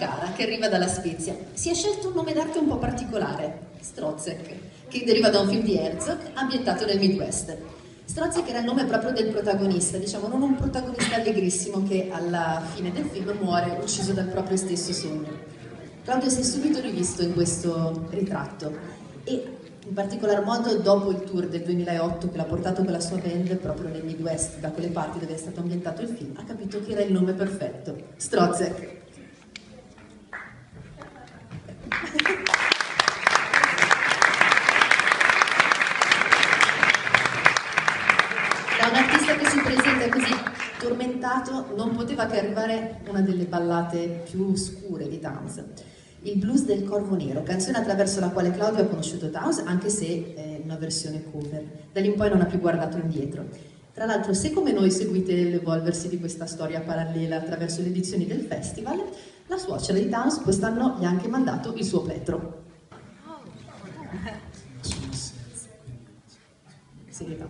cara che arriva dalla Svezia. Si è scelto un nome d'arte un po' particolare, Strozzek, che deriva da un film di Herzog ambientato nel Midwest. Strozzek era il nome proprio del protagonista, diciamo non un protagonista allegrissimo che alla fine del film muore ucciso dal proprio stesso sogno. Claudio si è subito rivisto in questo ritratto e in particolar modo dopo il tour del 2008 che l'ha portato con la sua band proprio nel Midwest, da quelle parti dove è stato ambientato il film, ha capito che era il nome perfetto, Strozzek. Da un artista che si presenta così tormentato non poteva che arrivare una delle ballate più scure di Townes. Il blues del Corvo Nero, canzone attraverso la quale Claudio ha conosciuto Townes, anche se è una versione cover. Da lì in poi non ha più guardato indietro. Tra l'altro, se come noi seguite l'evolversi di questa storia parallela attraverso le edizioni del festival, la suocera di Townes quest'anno gli ha anche mandato il suo pletro. Serietà.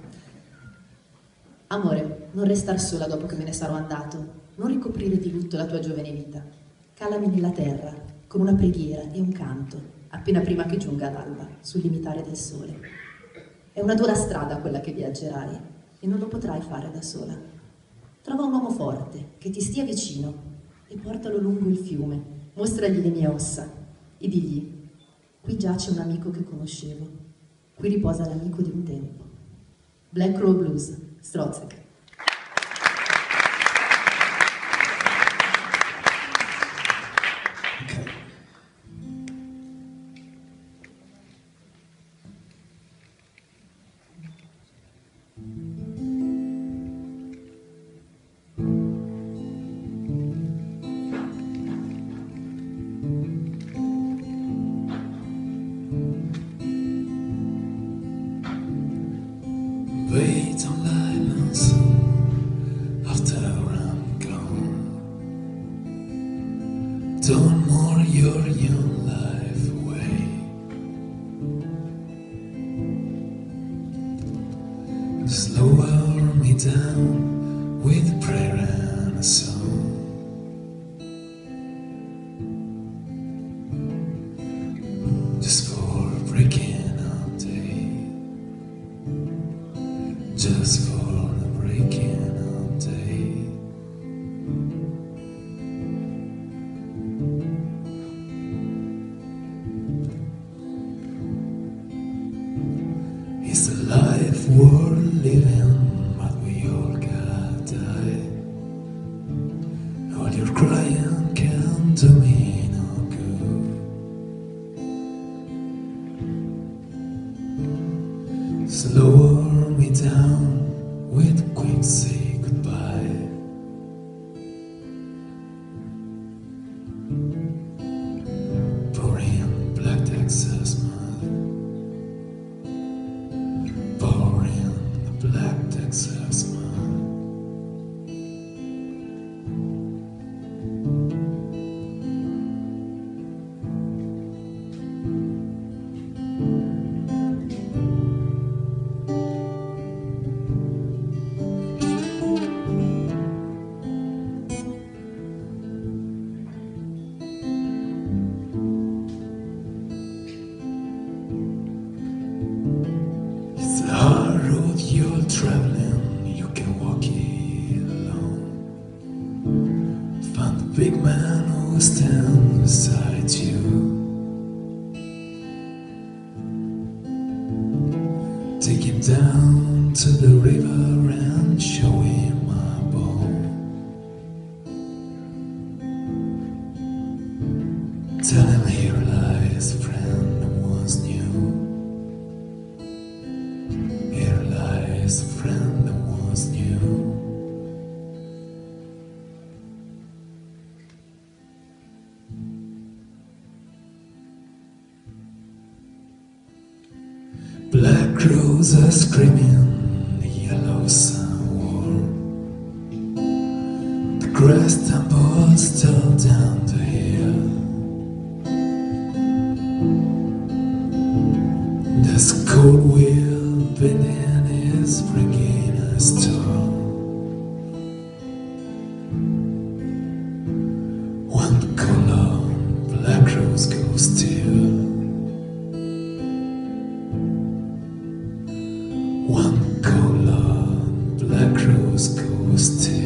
Amore, non restar sola dopo che me ne sarò andato, non ricoprire di lutto la tua giovane vita. Calami nella terra, con una preghiera e un canto, appena prima che giunga ad alba, sul limitare del sole. È una dura strada quella che viaggerai, e non lo potrai fare da sola. Trova un uomo forte, che ti stia vicino, e portalo lungo il fiume, mostragli le mie ossa, e digli, qui giace un amico che conoscevo, qui riposa l'amico di un tempo. Black Crow Blues, Strozzek. Wait on lilacs after I'm gone. Don't mourn your young life away. Slower me down with a prayer and a song. Just for a breaking up day. Just for a breaking up day. It's the life worth living, but we all gotta die. All your crying can't do me no good. Slower me down with a quick say goodbye. Pouring black Texas mud. Pouring the black Texas mud. You're traveling, you can walk it alone. Find the big man who stands beside you. Take him down to the river and show him my bone. Tell him here lies a friend that once knew. A friend that once knew. Black crows are screaming, the yellow sun warm. The grass tumbles down the hill. There's a cold wind beneath is bringing a storm. One color still. One color, black rose goes still.